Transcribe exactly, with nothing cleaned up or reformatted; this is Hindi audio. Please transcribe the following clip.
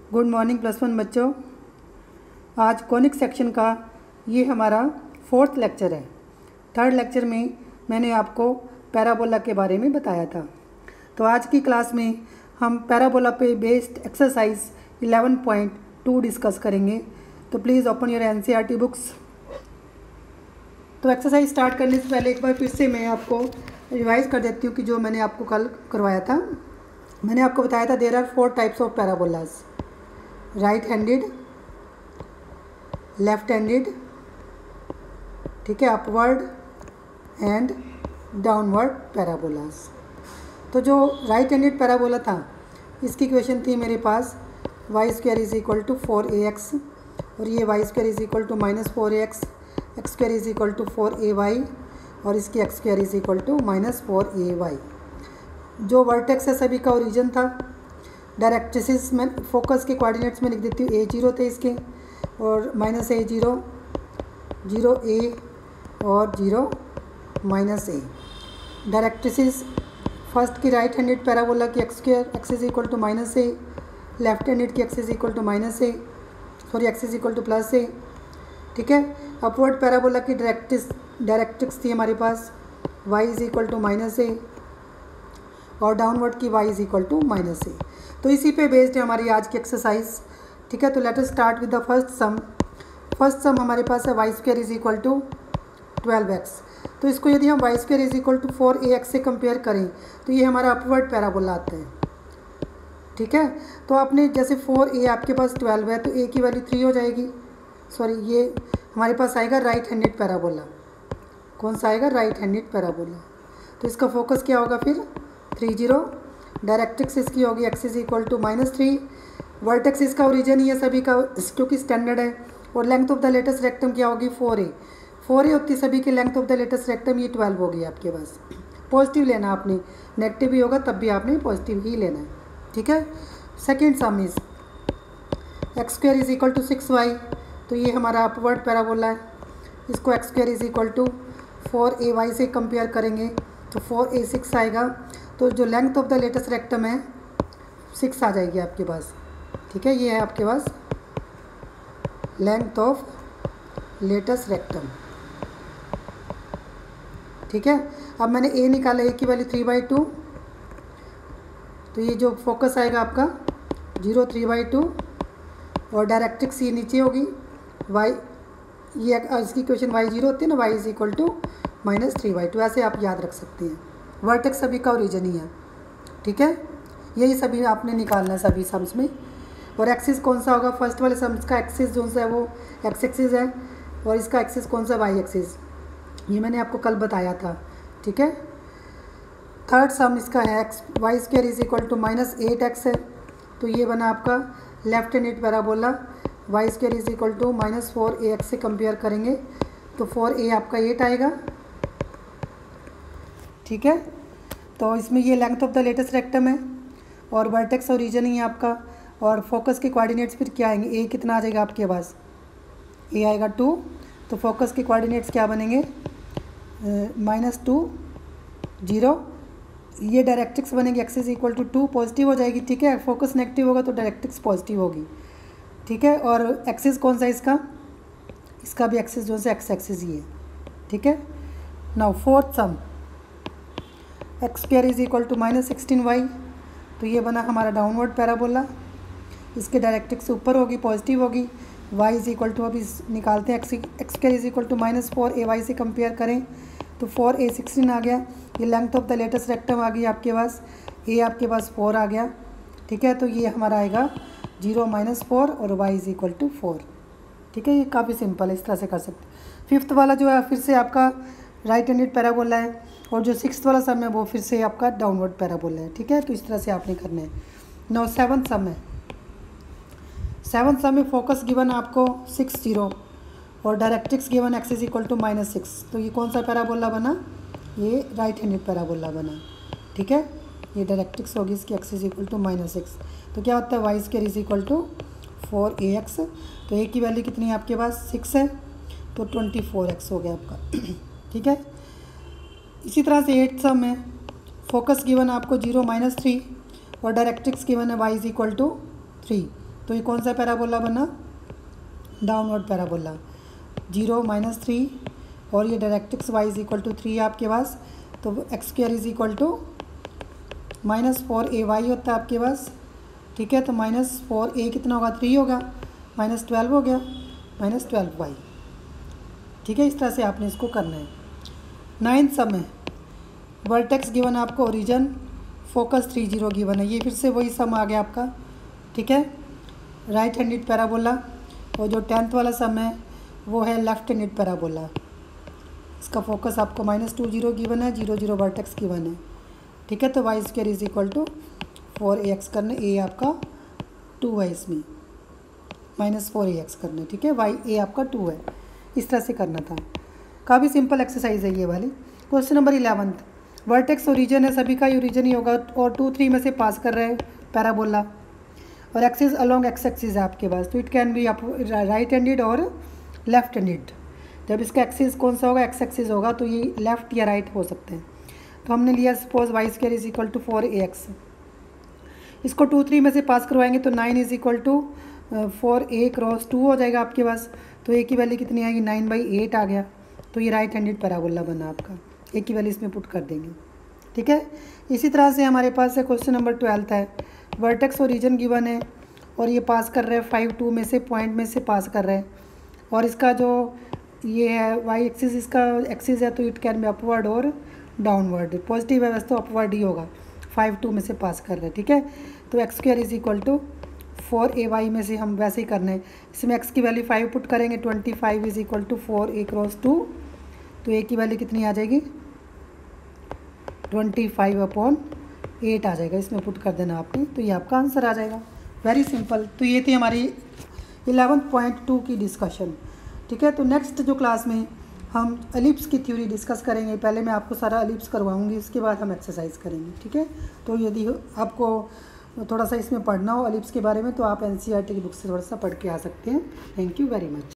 गुड मॉर्निंग प्लस वन बच्चों। आज कॉनिक सेक्शन का ये हमारा फोर्थ लेक्चर है। थर्ड लेक्चर में मैंने आपको पैराबोला के बारे में बताया था। तो आज की क्लास में हम पैराबोला पे based exercise eleven point two discuss करेंगे। तो please open your NCERT books. तो एक्सरसाइज स्टार्ट करने से पहले एक बार फिर से मैं आपको रिवाइज कर देती हूँ कि जो मैंने आपको कल करवाया था। मैंने आपको बताया था there are four types of parabolas: right handed, left handed, ठीक है, अपवर्ड एंड डाउनवर्ड पैराबोलाज। तो जो राइट हैंडेड पैराबोला था इसकी इक्वेशन थी मेरे पास y square is equal to four a x, और ये y square is equal to minus four a x, x square is equal to four a y, और इसकी x square is equal to minus four a y. जो वर्टेक्स है सभी का ओरिजिन था। डायरेक्ट्रिसिस में फोकस के कोऑर्डिनेट्स में लिख देती हूँ, ए जीरो थे इसके, और minus a zero, zero a और zero minus a. Directrices first की राइट हैंडेड पैराबोला की x square x is equal to minus a, left handed की x is equal to minus a, sorry x is equal to plus a, ठीक है। अपवर्ड पैराबोला की डायरेक्ट्रिस डायरेक्ट्रिक्स थी हमारे पास y is equal to minus a, और डाउनवर्ड की y is equal to minus a. तो इसी पे बेस्ड है हमारी आज की एक्सरसाइज, ठीक है। तो let us start with the first sum. First sum हमारे पास है y square is equal to twelve x. तो इसको यदि हम y square is equal to four a x से कंपेयर करें तो ये हमारा अपवर्ड पैराबोला आता है, ठीक है। तो आपने जैसे फोर ए आपके पास ट्वेल्व है तो ए की वैल्यू थ्री हो जाएगी, सॉरी ये हमारे पास आएगा राइट हैंडेड पैराबोला। कौन सा आएगा? Right handed parabola. तो इसका फोकस क्या होगा फिर? Three zero. डायरेक्ट्रिक्स इसकी होगी x is equal to minus three. Vertex इसका ओरिजिन ही है सभी का क्योंकि स्टैंडर्ड है। और length of the latus rectum क्या होगी? फोर ए। फोर ए होती है सभी की length of the latus rectum, ये ट्वेल्व होगी आपके पास। पॉजिटिव लेना आपने, नेगेटिव भी होगा तब भी आपने पॉजिटिव ही लेना है, ठीक है। Second sum is x square is equal to six y. तो ये हमारा अपवर्ड पैराबोला है। इसको x square is equal to four a y से कंपेयर करेंगे तो फोर ए सिक्स आएगा। तो जो length of the latus rectum है सिक्स आ जाएगी आपके पास, ठीक है। ये है आपके पास लेंथ ऑफ लेटेस्ट रेक्टम, ठीक है। अब मैंने ए निकाला, ए की वैल्यू थ्री बाई टू। तो ये जो फोकस आएगा आपका जीरो थ्री बाई टू, और डायरेक्ट्रिक्स ये नीचे होगी वाई, ये इसकी इक्वेशन वाई जीरो होती है ना, y is equal to minus three by two. ऐसे आप याद रख सकते हैं। वर्टेक्स सभी का ओरिजिन ही है, ठीक है। यही सभी आपने निकालना है सभी सम्स में। और एक्सिस कौन सा होगा? फर्स्ट वाले सम्स का एक्सिस जो सा है वो एक्स एक्सिस है, और इसका एक्सिस कौन सा? Y axis. ये मैंने आपको कल बताया था, ठीक है। थर्ड सम इसका है x y square is equal to minus eight x है। तो ये बना आपका left handed parabola. Y square is equal to minus four a x से कंपेयर करेंगे तो फोर ए आपका एट आएगा, ठीक है। तो इसमें ये length of the latus rectum है, और वर्टेक्स ओरिजिन ही है आपका। और फोकस के कोऑर्डिनेट्स फिर क्या आएंगे? ए कितना आ जाएगा आपके पास? ए आएगा टू। तो फोकस के कोऑर्डिनेट्स क्या बनेंगे? Minus two zero. ये डायरेक्ट्रिक्स बनेगी x is equal to two, positive हो जाएगी, ठीक है। फोकस नेगेटिव होगा तो डायरेक्ट्रिक्स पॉजिटिव होगी, ठीक है। और एक्सिस कौन सा इसका? इसका भी एक्सिस जो है एक्स एक्सिस ही है, ठीक है। Now fourth sum x square is equal to minus sixteen y. तो ये बना हमारा डाउनवर्ड पैराबोला। इसके डायरेक्ट्रिक्स ऊपर होगी, पॉजिटिव होगी। वाई इज इक्वल टू, अभी निकालते हैं, x x square is equal to minus four a y से कंपेयर करें तो फोर ए सिक्सटीन आ गया। ये length of the latus rectum आ गई आपके पास, ए आपके पास फोर आ गया, ठीक है। तो ये हमारा आएगा जीरो माइनस फोर और y is equal to four, ठीक है। ये काफ़ी सिंपल है, इस तरह से कर सकते। फिफ्थ वाला जो है फिर से आपका राइट हैंडेड पैराबोला है, और जो सिक्स्थ वाला सम है वो फिर से आपका डाउनवर्ड पैराबोला है, ठीक है। तो इस तरह से आपने करना है। नौ सेवन्थ सम है। सेवन्थ सम में फोकस गिवन आपको सिक्स जीरो, और directrix given x is equal to minus six. तो ये कौन सा पैराबोला बना? ये राइट हैंडेड पैराबोला बना, ठीक है। ये डायरेक्ट्रिक्स होगी इसकी x is equal to minus six. तो क्या होता है? Y square is equal to four a x. तो ए की वैल्यू कितनी है आपके पास? सिक्स है, तो ट्वेंटी फोर एक्स हो गया आपका, ठीक है। इसी तरह से एट सम है। फोकस गिवन आपको जीरो माइनस थ्री, और डायरेक्ट्रिक्स गिवन है y is equal to three. तो ये कौन सा पैराबोला बना, downward parabola. Zero minus three और ये direct x y is equal to three है आपके पास, तो x square is equal to minus four a y होता है आपके पास, ठीक है। तो माइनस फोर ए कितना होगा, थ्री होगा, माइनस ट्वेल्व हो गया, माइनस ट्वेल्व वाई, ठीक है। इस तरह से आपने इसको करना है। नाइन्थ सम है, वर्टेक्स गिवन है आपको, origin focus three zero given है, ये फिर से वही सम आ गया आपका, ठीक है, राइट हैंडेड पैराबोला। और जो टेंथ वाला सम है वो है लेफ्ट हैंडेड पैराबोला, इसका फोकस आपको माइनस टू जीरो गिवन है, जीरो जीरो वर्टेक्स गिवन है, ठीक है। तो y square is equal to four a x करना, ए आपका टू है, इसमें माइनस फोर ए एक्स करना, ठीक है। वाई ए आपका टू है, इस तरह से करना था। काफ़ी सिंपल एक्सरसाइज है ये वाली। Question number eleventh, vertex origin है, सभी का ओरिजन ही होगा, और टू थ्री में से पास कर रहे हैं पैराबोला, और एक्सिस अलोंग एक्स एक्सिस है आपके पास, तो इट कैन बी आप राइट हैंडेड और लेफ्ट हैंडेड। जब इसका एक्सिस कौन सा होगा, एक्स एक्सिस होगा, तो ये लेफ्ट या राइट हो सकते हैं। तो हमने लिया suppose y square is equal to four a x, इसको टू थ्री में से पास करवाएंगे तो nine is equal to four a cross two हो जाएगा आपके पास, तो ए की वैल्यू कितनी आएगी, नाइन बाई एट आ गया, तो ये राइट हैंडेड पैराबोला बना आपका, ए की वैल्यू इसमें पुट कर देंगे, ठीक है। इसी तरह से हमारे पास है क्वेश्चन नंबर ट्वेल्थ है, वर्टेक्स ओरिजन गिवन है और ये पास कर रहे हैं फाइव टू में से, पॉइंट में से पास कर रहे हैं, और इसका जो ये है वाई एक्सिस, इसका एक्सिस है, तो इट कैन बी अपवर्ड और डाउनवर्ड, पॉजिटिव है वैसे तो अपवर्ड ही होगा, फाइव टू में से पास कर रहे हैं, ठीक है। तो x square is equal to four a y में से हम वैसे ही करना है, इसमें एक्स की वैल्यू फाइव पुट करेंगे, twenty five is equal to four a cross two, तो ए की वैल्यू कितनी आ जाएगी, ट्वेंटी फाइव अपॉन एट आ जाएगा, इसमें पुट कर देना आपने, तो ये आपका आंसर आ जाएगा। Very simple. तो ये थी हमारी इलेवन पॉइंट टू की डिस्कशन, ठीक है। तो नेक्स्ट जो क्लास में हम एलिप्स की थ्योरी डिस्कस करेंगे, पहले मैं आपको सारा एलिप्स करवाऊंगी, इसके बाद हम एक्सरसाइज करेंगे, ठीक है। तो यदि आपको थोड़ा सा इसमें पढ़ना हो एलिप्स के बारे में, तो आप N C E R T की बुक से थोड़ा सा पढ़ के आ सकते हैं। Thank you very much.